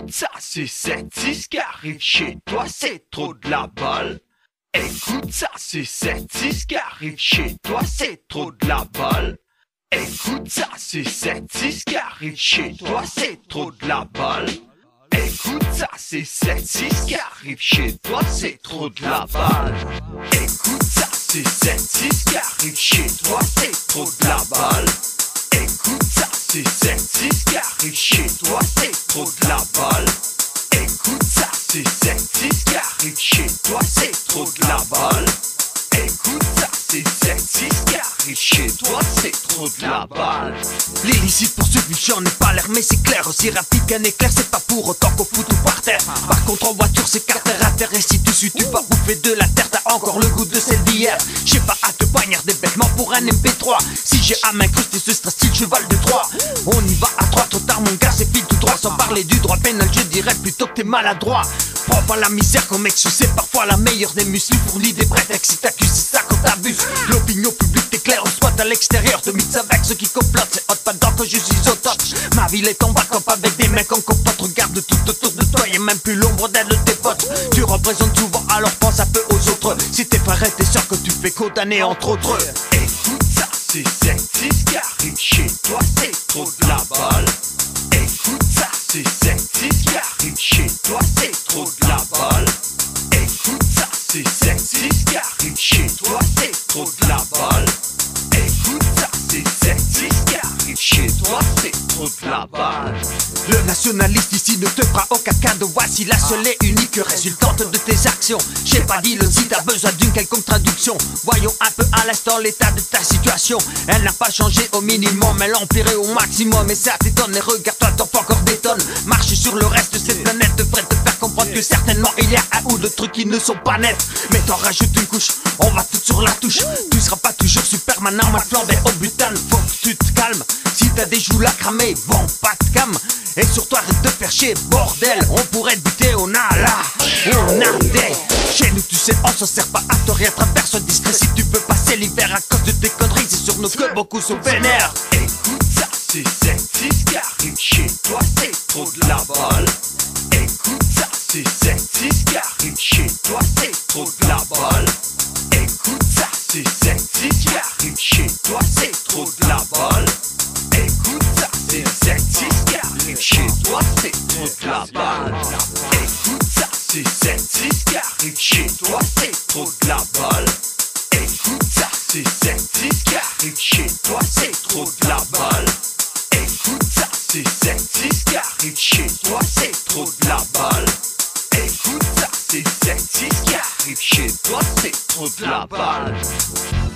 Écoute ça, c'est 7-6 qui arrive chez toi, c'est trop de la balle. Écoute ça, c'est 7-6 qui arrive chez toi, c'est trop de la balle. Écoute ça, c'est 7-6 qui arrive chez toi, c'est trop de la balle. Écoute ça, c'est 7-6 qui arrive chez toi, c'est trop de la balle. Écoute ça, c'est 7-6 qui arrive chez toi, c'est trop de la balle. Écoute ça, c'est 7-6 qui arrive chez toi, c'est trop de la balle. Écoute ça, c'est 7-6 qui arrive chez toi, c'est trop de la balle. Écoute ça, c'est 7-6 qui arrive chez toi, c'est trop de la balle. L'illicite poursuivi, j'en ai pas l'air mais c'est clair. Aussi rapide qu'un éclair, c'est pas pour autant qu'on fout tout par terre. Par contre en voiture c'est carter à terre. Et si tu suis tu vas bouffer de la terre, t'as encore le goût de celle d'hier. J'ai pas à te poignarder bêtement pour un MP3. Si j'ai à m'incruster ce stress style cheval de Troie. On y va à 3, trop tard mon gars, c'est fil tout droit. Sans parler du droit pénal, je dirais plutôt que t'es maladroit. Prends pas la misère comme excuse, c'est parfois la meilleure des muscles. Fournis des prétextes si t'accuses, c'est ça quand t'abuses. L'opinion publique t'éclaire, on soit à l'extérieur. Te mythes avec ceux qui complotent, c'est hot pas dedans que je suis au top. Ma ville est en vacance avec des mecs en compote. Regarde tout autour de toi, y'a même plus l'ombre d'elle de tes potes. Tu représentes souvent, alors pense un peu aux autres. Si tes frères et tes soeurs que tu fais condamner entre autres. Écoute ça, c'est 7-6 qui arrive chez toi, c'est trop de la balle. Écoute ça, c'est 7-6 qui arrive chez toi, c'est trop de la balle. Écoute ça, c'est 7-6 qui arrive chez toi, c'est trop de la balle. Écoute ça, c'est 7-6 qui arrive chez toi, c'est trop de la balle. Le nationaliste ici ne te fera aucun cadeau. Voici la seule et unique résultante de tes actions. J'ai pas dit le si t'as besoin d'une quelconque traduction. Voyons un peu à l'instant l'état de ta situation. Elle n'a pas changé au minimum, elle a empiré au maximum. Et ça t'étonne, et regarde-toi, t'en fais encore des tonnes. Marche sur le reste de cette planète devrait te faire comprendre que certainement il y a un ou deux trucs qui ne sont pas nets. Mais t'en rajoutes une couche, on va tout sur la touche. Tu seras pas toujours super maintenant, ma flambe est au butane. Faut que tu te calmes, si t'as des joues là cramées, bon pas de cam. Et surtout arrête de faire chier, bordel. On pourrait te buter, on a là, on a des. Chez nous tu sais, on s'en sert pas à te rien. Traverse discret si tu peux passer l'hiver à cause de tes conneries. C'est sur nous que beaucoup sont vénères. Écoute ça, c'est 7-6 qui arrive chez toi, c'est trop de la balle. Écoute ça, c'est 7-6 qui arrive chez toi, c'est trop de la balle. Écoute ça, c'est 7-6 qui arrive chez toi, c'est trop de la balle. Écoute ça, c'est 7-6 qui arrive chez toi, c'est trop de la balle. Écoute ça, c'est 7-6 qui arrive chez toi, c'est trop de la balle. Écoute ça, c'est 7-6 qui arrive chez toi, c'est trop de la balle. Écoute ça, c'est 7-6 qui arrive chez toi, c'est trop de la balle. Écoute ça, c'est 7-6 qui arrive chez toi, c'est trop de la balle.